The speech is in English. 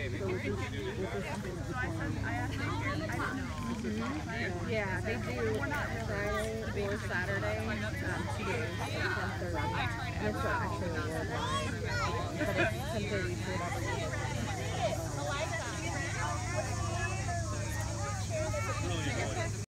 So was this something that you Yeah, they do Friday or Saturday, 2 days, 10:30. And it's actually worldwide, but it's 10:30 to whatever.